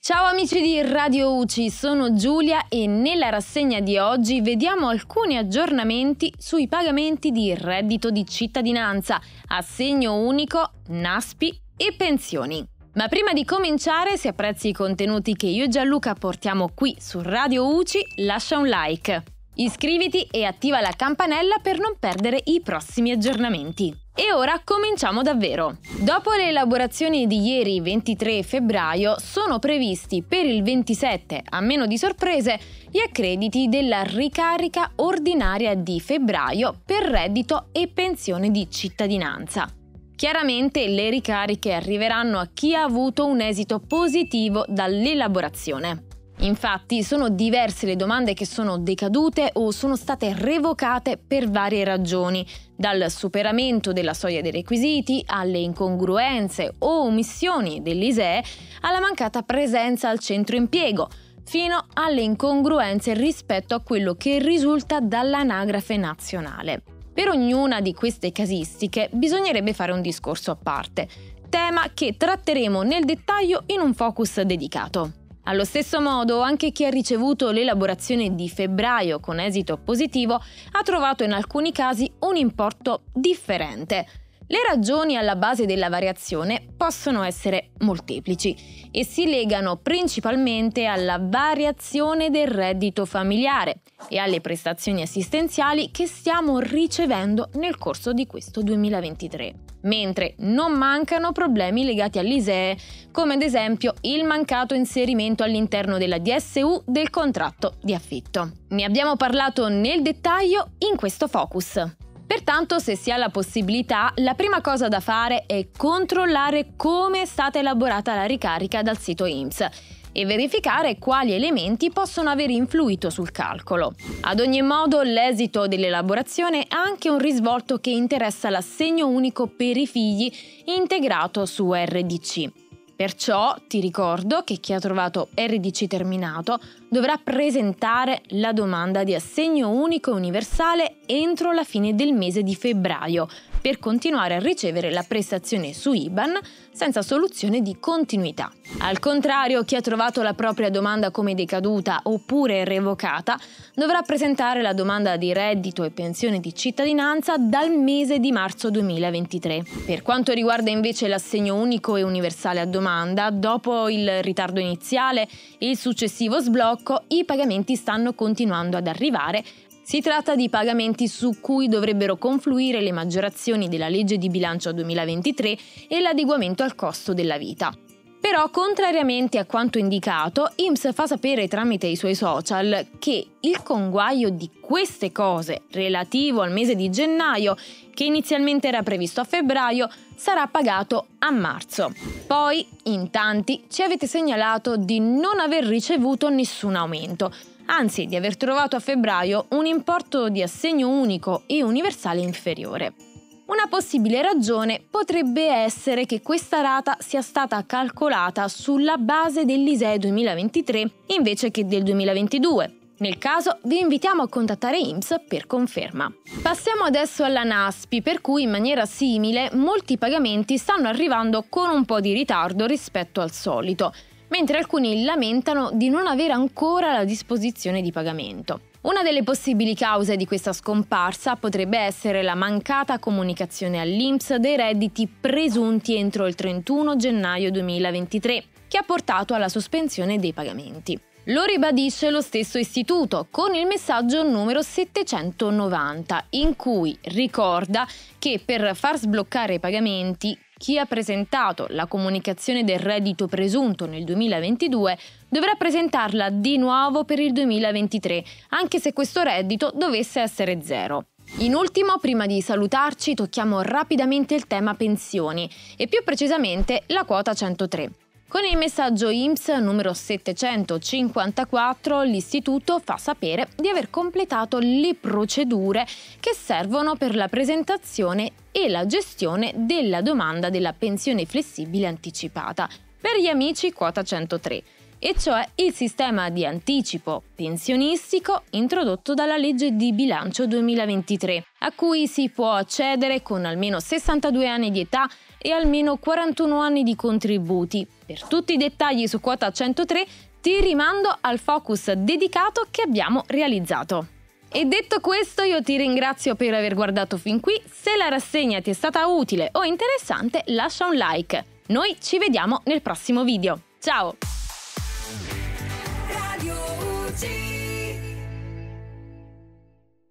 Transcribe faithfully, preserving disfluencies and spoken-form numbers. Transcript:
Ciao amici di Radio U C I, sono Giulia e nella rassegna di oggi vediamo alcuni aggiornamenti sui pagamenti di reddito di cittadinanza, assegno unico, NASPI e pensioni. Ma prima di cominciare, se apprezzi i contenuti che io e Gianluca portiamo qui su Radio U C I, lascia un like. Iscriviti e attiva la campanella per non perdere i prossimi aggiornamenti. E ora cominciamo davvero. Dopo le elaborazioni di ieri ventitré febbraio, sono previsti per il ventisette, a meno di sorprese, gli accrediti della ricarica ordinaria di febbraio per reddito e pensione di cittadinanza. Chiaramente le ricariche arriveranno a chi ha avuto un esito positivo dall'elaborazione. Infatti sono diverse le domande che sono decadute o sono state revocate per varie ragioni, dal superamento della soglia dei requisiti alle incongruenze o omissioni dell'I S E E alla mancata presenza al centro impiego, fino alle incongruenze rispetto a quello che risulta dall'anagrafe nazionale. Per ognuna di queste casistiche bisognerebbe fare un discorso a parte, tema che tratteremo nel dettaglio in un focus dedicato. Allo stesso modo, anche chi ha ricevuto l'elaborazione di febbraio con esito positivo ha trovato in alcuni casi un importo differente. Le ragioni alla base della variazione possono essere molteplici e si legano principalmente alla variazione del reddito familiare e alle prestazioni assistenziali che stiamo ricevendo nel corso di questo duemilaventitré. Mentre non mancano problemi legati all'I S E E, come ad esempio il mancato inserimento all'interno della D S U del contratto di affitto. Ne abbiamo parlato nel dettaglio in questo focus. Pertanto, se si ha la possibilità, la prima cosa da fare è controllare come è stata elaborata la ricarica dal sito I N P S e verificare quali elementi possono aver influito sul calcolo. Ad ogni modo, l'esito dell'elaborazione ha anche un risvolto che interessa l'assegno unico per i figli integrato su R D C. Perciò ti ricordo che chi ha trovato R D C terminato dovrà presentare la domanda di assegno unico universale entro la fine del mese di febbraio per continuare a ricevere la prestazione su I B A N senza soluzione di continuità. Al contrario, chi ha trovato la propria domanda come decaduta oppure revocata dovrà presentare la domanda di reddito e pensione di cittadinanza dal mese di marzo duemilaventitré. Per quanto riguarda invece l'assegno unico e universale a domanda, dopo il ritardo iniziale e il successivo sblocco, i pagamenti stanno continuando ad arrivare. Si tratta di pagamenti su cui dovrebbero confluire le maggiorazioni della legge di bilancio duemilaventitré e l'adeguamento al costo della vita. Però, contrariamente a quanto indicato, I N P S fa sapere tramite i suoi social che il conguaglio di queste cose relativo al mese di gennaio, che inizialmente era previsto a febbraio, sarà pagato a marzo. Poi, in tanti, ci avete segnalato di non aver ricevuto nessun aumento, anzi di aver trovato a febbraio un importo di assegno unico e universale inferiore. Una possibile ragione potrebbe essere che questa rata sia stata calcolata sulla base dell'I S E E duemilaventitré invece che del duemilaventidue. Nel caso vi invitiamo a contattare I N P S per conferma. Passiamo adesso alla NASPI, per cui in maniera simile molti pagamenti stanno arrivando con un po' di ritardo rispetto al solito, mentre alcuni lamentano di non avere ancora la disposizione di pagamento. Una delle possibili cause di questa scomparsa potrebbe essere la mancata comunicazione all'I N P S dei redditi presunti entro il trentuno gennaio duemilaventitré, che ha portato alla sospensione dei pagamenti. Lo ribadisce lo stesso istituto con il messaggio numero settecentonovanta, in cui ricorda che per far sbloccare i pagamenti chi ha presentato la comunicazione del reddito presunto nel duemilaventidue dovrà presentarla di nuovo per il duemilaventitré, anche se questo reddito dovesse essere zero. In ultimo, prima di salutarci, tocchiamo rapidamente il tema pensioni e più precisamente la quota centotré. Con il messaggio I N P S numero settecentocinquantaquattro l'istituto fa sapere di aver completato le procedure che servono per la presentazione e la gestione della domanda della pensione flessibile anticipata per gli amici quota centotré, e cioè il sistema di anticipo pensionistico introdotto dalla legge di bilancio duemilaventitré, a cui si può accedere con almeno sessantadue anni di età e almeno quarantuno anni di contributi. Per tutti i dettagli su Quota centotré ti rimando al focus dedicato che abbiamo realizzato. E detto questo, io ti ringrazio per aver guardato fin qui. Se la rassegna ti è stata utile o interessante, lascia un like. Noi ci vediamo nel prossimo video. Ciao! Radio U G.